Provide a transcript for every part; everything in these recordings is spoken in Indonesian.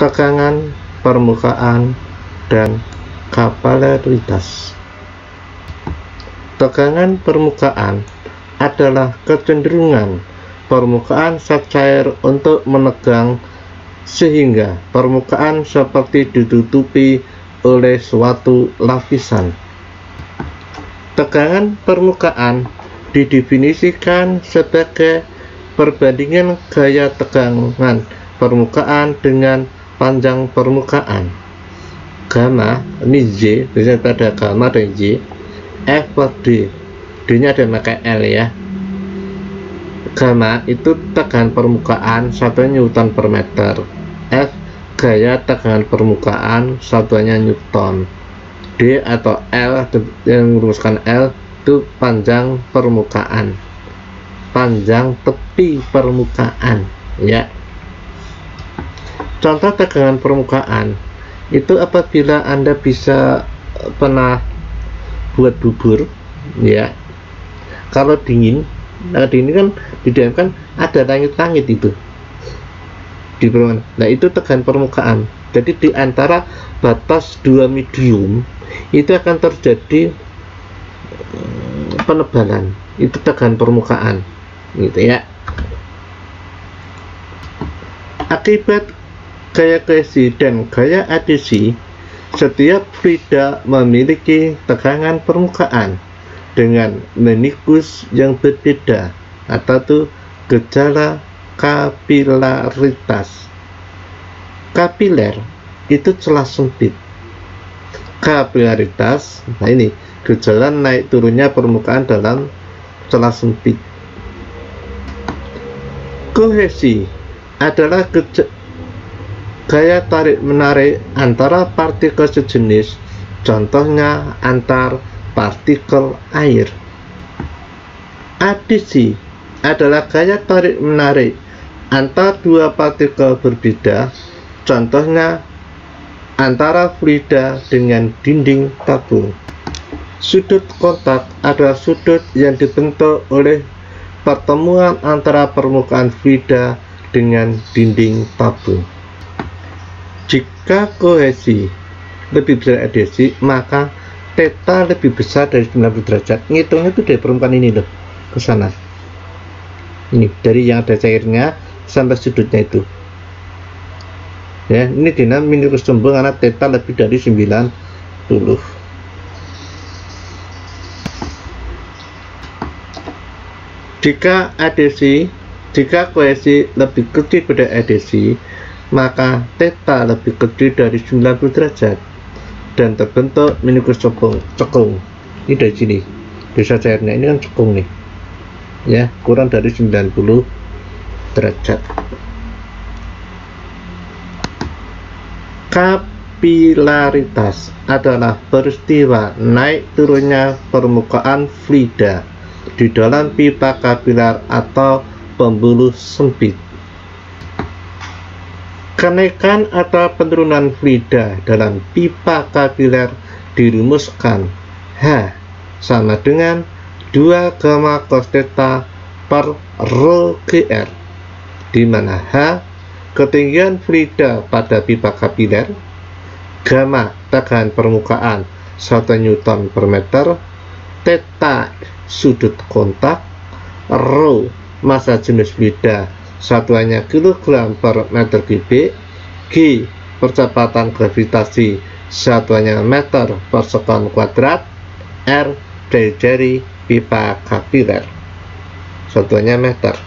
tegangan permukaan, dan kapilaritas. Tegangan permukaan adalah kecenderungan permukaan zat cair untuk menegang sehingga permukaan seperti ditutupi oleh suatu lapisan. Tegangan permukaan didefinisikan sebagai perbandingan gaya tegangan permukaan dengan panjang permukaan. Gamma, ini Z, biasanya pada gamma dan Z, F per D, D-nya ada pakai L ya. Gamma itu tegangan permukaan, satuannya Newton per meter. F gaya tegangan permukaan, satuannya Newton. D atau L yang merumuskan L itu panjang permukaan, panjang tepi permukaan ya. Contoh tegangan permukaan itu apabila Anda bisa pernah buat bubur ya, kalau dingin, nah ini kan didiamkan ada langit-langit itu di permukaan. Nah itu tegangan permukaan. Jadi di antara batas dua medium itu akan terjadi penebalan, itu tegangan permukaan gitu ya. Akibat gaya kohesi dan gaya adhesi, setiap fluida memiliki tegangan permukaan dengan menikus yang berbeda, atau tuh gejala kapilaritas. Kapiler itu celah sempit. Kapilaritas, nah ini gejala naik turunnya permukaan dalam celah sempit. Kohesi adalah gaya tarik menarik antara partikel sejenis, contohnya antar partikel air. Adhesi adalah gaya tarik menarik antara dua partikel berbeda, contohnya antara fluida dengan dinding tabung. Sudut kontak adalah sudut yang dibentuk oleh pertemuan antara permukaan fluida dengan dinding tabung. Jika kohesi lebih besar adhesi, maka theta lebih besar dari 90 derajat. Ngitungnya itu dari permukaan ini loh, ke sana. Ini dari yang ada cairnya sampai sudutnya itu. Ya, ini dinamikus sembung karena theta lebih dari 90. Jika kohesi lebih kecil pada adhesi, maka theta lebih kecil dari 90 derajat dan terbentuk minikus cekung. Ini dari sini, desa cairnya ini kan cekung nih ya, kurang dari 90 derajat. Kapilaritas adalah peristiwa naik turunnya permukaan fluida di dalam pipa kapilar atau pembuluh sempit. Kenaikan atau penurunan fluida dalam pipa kapiler dirumuskan H sama dengan 2 gamma cos theta per rho gr, di mana H ketinggian fluida pada pipa kapiler, gamma tegangan permukaan 1 Newton per meter, theta sudut kontak, rho massa jenis fluida satuannya kilogram per meter kubik, G percepatan gravitasi satuannya meter per sekon kuadrat, R dari jari pipa kapiler satuannya meter.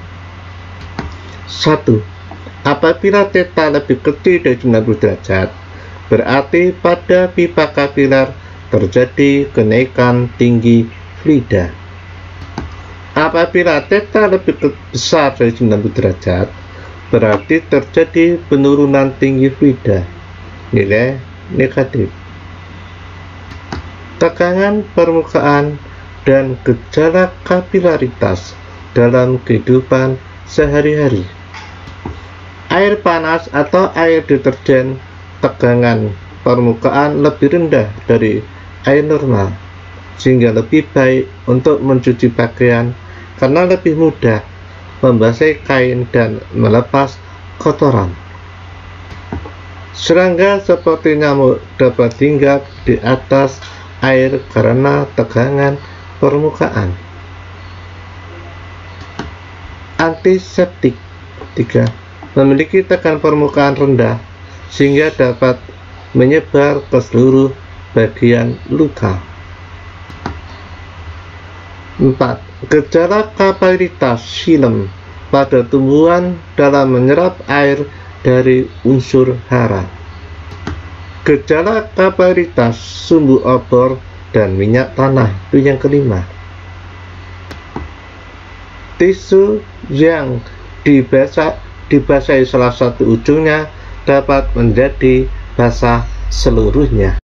1. Apabila theta lebih kecil dari 90 derajat, berarti pada pipa kapiler terjadi kenaikan tinggi fluida. Apabila theta lebih besar dari 90 derajat, berarti terjadi penurunan tinggi fluida, nilai negatif. Tegangan permukaan dan gejala kapilaritas dalam kehidupan sehari-hari. Air panas atau air deterjen, tegangan permukaan lebih rendah dari air normal, sehingga lebih baik untuk mencuci pakaian karena lebih mudah membasahi kain dan melepas kotoran. Serangga seperti nyamuk dapat hinggap di atas air karena tegangan permukaan. Antiseptik 3. Memiliki tegangan permukaan rendah sehingga dapat menyebar ke seluruh bagian luka. 4. Gejala kapilitas xilem pada tumbuhan dalam menyerap air dari unsur hara. Gejala kapilitas sumbu obor dan minyak tanah, itu yang kelima. Tisu yang dibasahi salah satu ujungnya dapat menjadi basah seluruhnya.